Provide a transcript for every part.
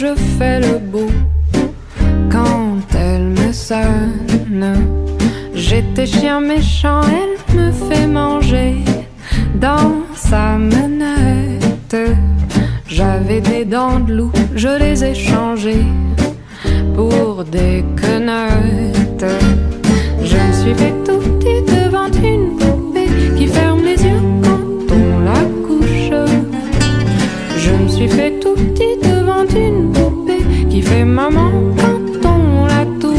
je fais le beau quand elle me sonne. J'étais chien méchant, elle me fait manger dans sa menette. J'avais des dents de loup, je les ai changées pour des quenottes. Je me suis fait tout petit devant une poupée qui ferme les yeux quand on la couche. Je me suis fait tout petit devant une poupée qui fait maman quand on la touche.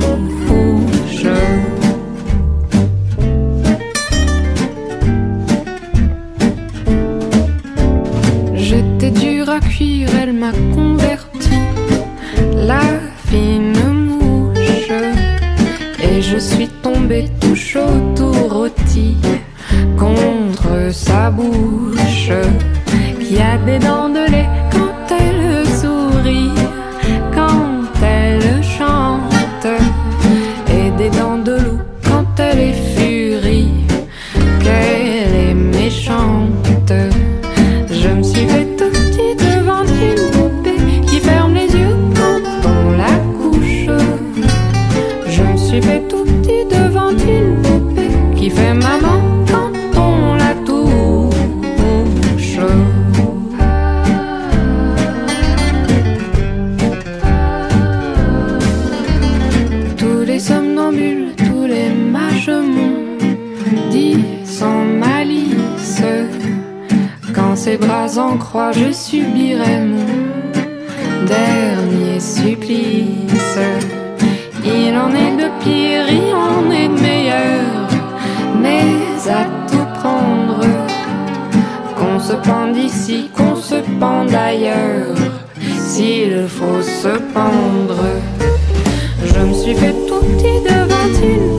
J'étais dur à cuire, elle m'a converti, la fine mouche. Et je suis tombé tout chaud, tout rôti contre sa bouche, qui a des dents de lait quand elle sourit, quand elle chante, et des dents de loup quand elle est furie, qu'elle est méchante. Je me suis fait tout petit devant une poupée qui ferme les yeux quand on la couche. Je me suis fait tout petit devant une poupée qui fait maman quand on la touche. Tous les somnambules, tous les mages m'ont dit sans malice, quand ses bras en croix, je subirai mon dernier supplice. Il en est de pire, il en est de meilleur, mais à tout prendre, qu'on se pende ici, qu'on se pende ailleurs, s'il faut se pendre. Je me suis fait tout petit devant une